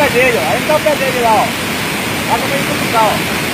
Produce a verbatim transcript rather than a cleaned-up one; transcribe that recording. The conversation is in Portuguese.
pé dele, ó. Aí não dá o pé dele lá, ó. Tá no meio do quintal, ó.